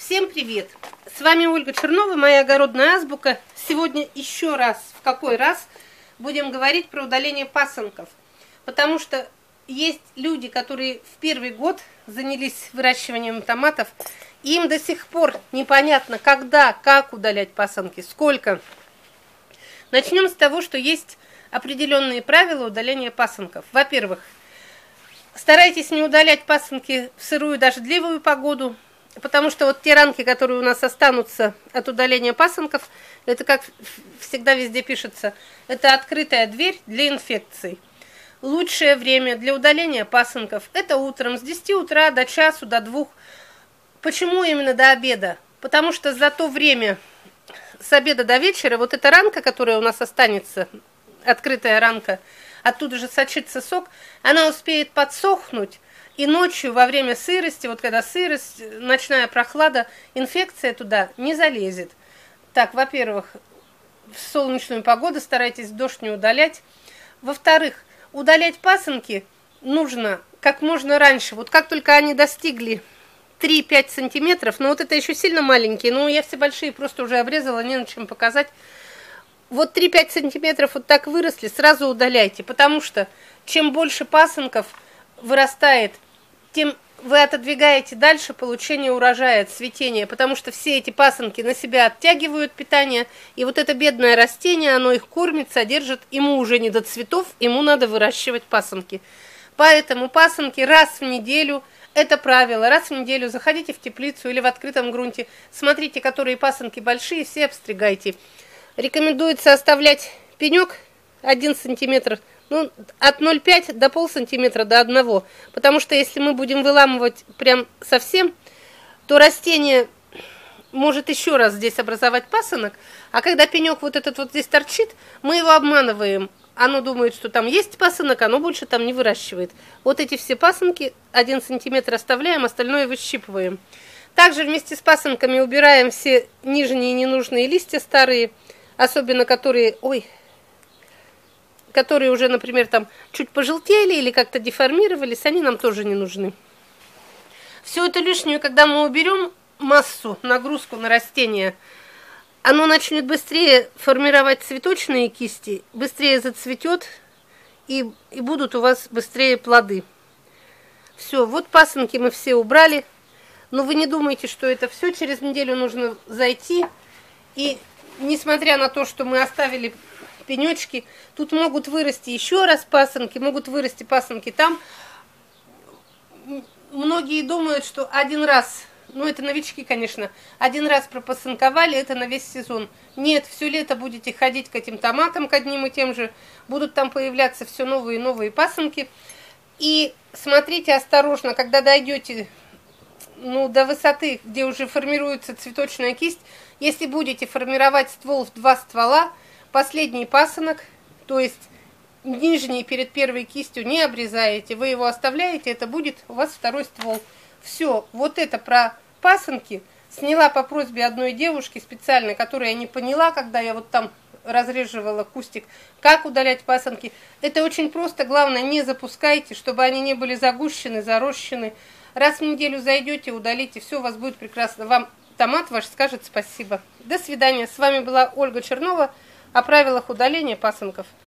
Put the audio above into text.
Всем привет! С вами Ольга Чернова, моя огородная азбука. Сегодня еще раз, в какой раз, будем говорить про удаление пасынков. Потому что есть люди, которые в первый год занялись выращиванием томатов, и им до сих пор непонятно, когда, как удалять пасынки, сколько. Начнем с того, что есть определенные правила удаления пасынков. Во-первых, старайтесь не удалять пасынки в сырую дождливую погоду, потому что вот те ранки, которые у нас останутся от удаления пасынков, это, как всегда везде пишется, это открытая дверь для инфекций. Лучшее время для удаления пасынков – это утром с 10 утра до часу, до 2. Почему именно до обеда? Потому что за то время с обеда до вечера вот эта ранка, которая у нас останется, открытая ранка, оттуда же сочится сок, она успеет подсохнуть. И ночью, во время сырости, вот когда сырость, ночная прохлада, инфекция туда не залезет. Так, во-первых, в солнечную погоду старайтесь дождь не удалять. Во-вторых, удалять пасынки нужно как можно раньше. Вот как только они достигли 3-5 сантиметров, но вот это еще сильно маленькие, но я все большие просто уже обрезала, не на чем показать. Вот 3-5 сантиметров вот так выросли, сразу удаляйте, потому что чем больше пасынков вырастает, тем вы отодвигаете дальше получение урожая, цветения, потому что все эти пасынки на себя оттягивают питание, и вот это бедное растение, оно их кормит, содержит, ему уже не до цветов, ему надо выращивать пасынки. Поэтому пасынки раз в неделю, это правило, раз в неделю заходите в теплицу или в открытом грунте, смотрите, которые пасынки большие, все обстригайте. Рекомендуется оставлять пенек 1 сантиметр, ну, от 0,5 до полсантиметра до 1, потому что если мы будем выламывать прям совсем, то растение может еще раз здесь образовать пасынок, а когда пенек вот этот вот здесь торчит, мы его обманываем. Оно думает, что там есть пасынок, оно больше там не выращивает. Вот эти все пасынки 1 сантиметр оставляем, остальное выщипываем. Также вместе с пасынками убираем все нижние ненужные листья старые, особенно которые, которые уже, например, там чуть пожелтели или как-то деформировались, они нам тоже не нужны. Все это лишнее, когда мы уберем массу, нагрузку на растение, оно начнет быстрее формировать цветочные кисти, быстрее зацветет и будут у вас быстрее плоды. Все, вот пасынки мы все убрали, но вы не думайте, что это все, через неделю нужно зайти, и несмотря на то, что мы оставили пенечки, тут могут вырасти еще раз пасынки, могут вырасти пасынки там. Многие думают, что один раз, ну это новички, конечно, один раз пропасынковали, это на весь сезон. Нет, все лето будете ходить к этим томатам, к одним и тем же, будут там появляться все новые и новые пасынки. И смотрите осторожно, когда дойдете до высоты, где уже формируется цветочная кисть, если будете формировать ствол в 2 ствола, последний пасынок, то есть нижний перед первой кистью, не обрезаете, вы его оставляете, это будет у вас второй ствол. Все, вот это про пасынки сняла по просьбе одной девушки специально, которая не поняла, когда я вот там разреживала кустик, как удалять пасынки. Это очень просто, главное, не запускайте, чтобы они не были загущены, зарощены. Раз в неделю зайдете, удалите, все у вас будет прекрасно. Вам томат ваш скажет спасибо. До свидания. С вами была Ольга Чернова о правилах удаления пасынков.